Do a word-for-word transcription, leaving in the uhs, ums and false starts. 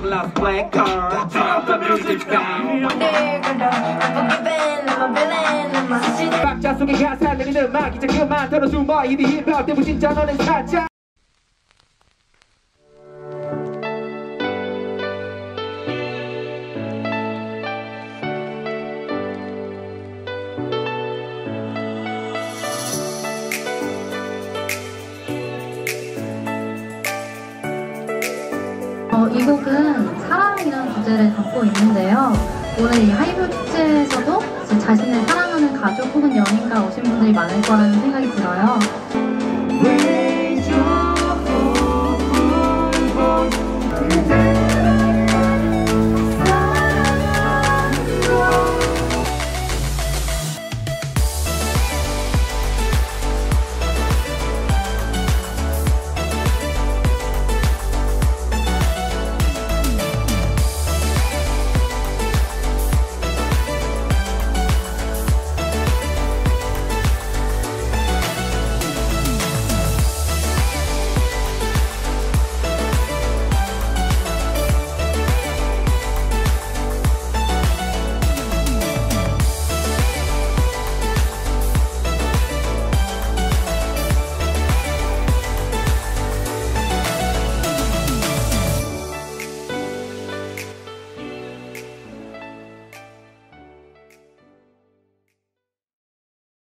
love black car. Drop the music down. 박자 속에 가사 내리는 음악 이제 그만 들어줘 뭐 이리 힙합 때문에 진짜 너는 사자. 어, 이 곡은 사랑이라는 주제를 담고 있는데요. 오늘 이 하이브 축제에서도 자신을 사랑하는 가족 혹은 연인과 오신 분들이 많을 거라는 생각이 들어요.